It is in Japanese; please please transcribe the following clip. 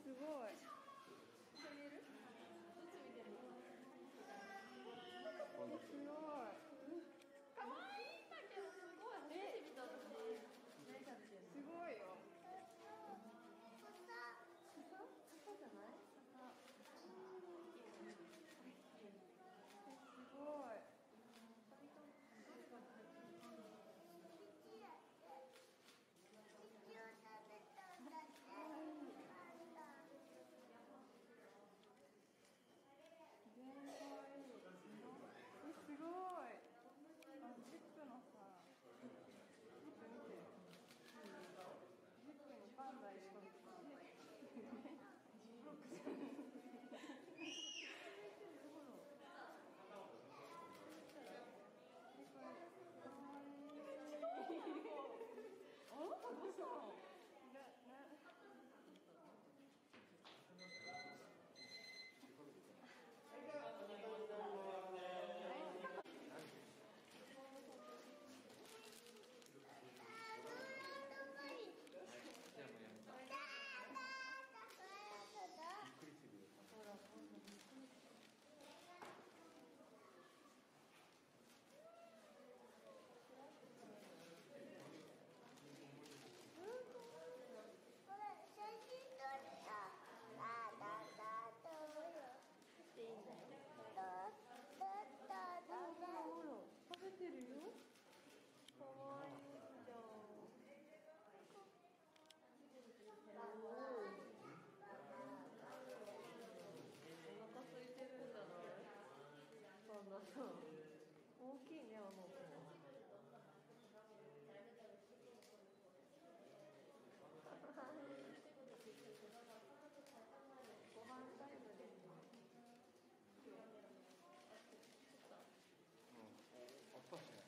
すごい。 一緒にいる？どっち見てるの？ すごい。 可愛いんだけど、すごい。初めて見た私。何食べてるの？ すごいよ。 草じゃない？ すごい。すごい。ジップのさ、見て見て。ジップにパンダいるの。ブロックじゃん。あなたどうしたの？食べてるよ。かわいいじゃん。お腹空いてるんじゃない？パンダさん。大きいね、あの子。ご飯タイムです。 あったしね。